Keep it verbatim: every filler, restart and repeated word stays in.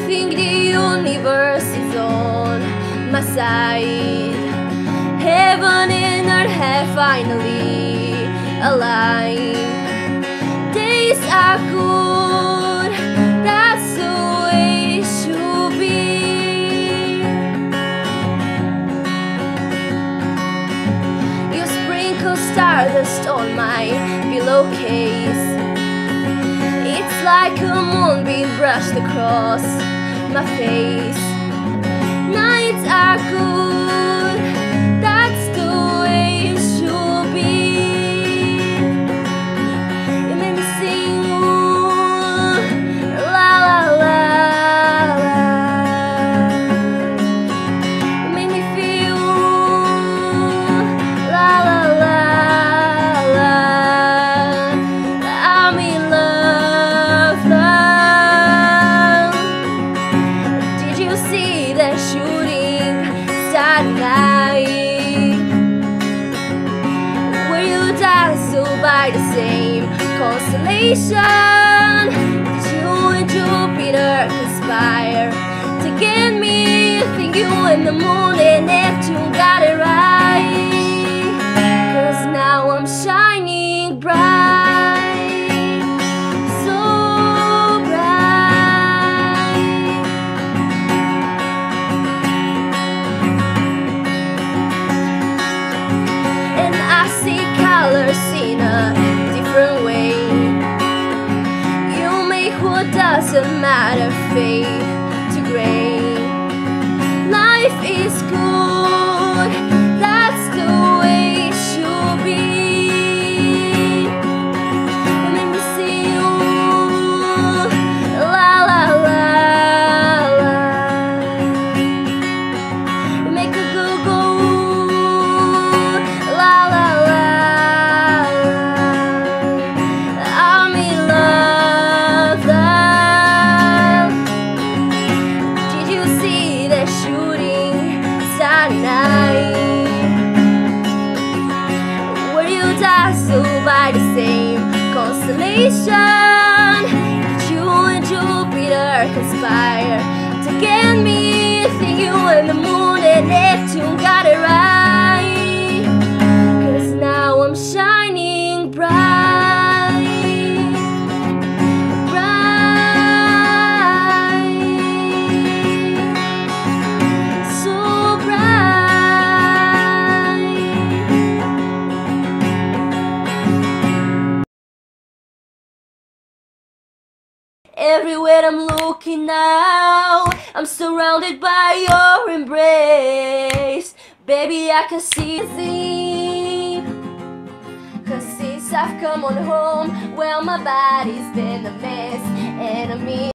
think the universe is on my side. Heaven and earth have finally aligned. Days are good, that's the way it should be. You sprinkle stardust on my pillowcase. It's like a moonbeam brushed across my face. Nights are good, that's the way it should be. You made me sing, ooh, la la la la. You made me feel, ooh, la la la la. I'm in love, love. Did you see that shooting star night? Were you dazzled by the same constellation? Did you and Jupiter conspire to get me? I think you and the moon and Neptune got it right. 'Cause now I'm shining bright, so bright. And I see colors in a different way. You make what doesn't matter fade to gray. Life is good, that's the way it should be. You make me sing, ooh, la la la la. You make a go go, ooh, la la la la. I'm in love, love. Did you see that shooting star night? Were you dazzled by the same constellation? Did you and Jupiter conspire to get me? I think you and the moon and Neptune got it right. 'Cause now I'm shining bright, bright, so bright. Everywhere I'm looking now, I'm surrounded by your embrace. Baby, I can see it. 'Cause since I've come on home, well, my body's been a mess, and I mean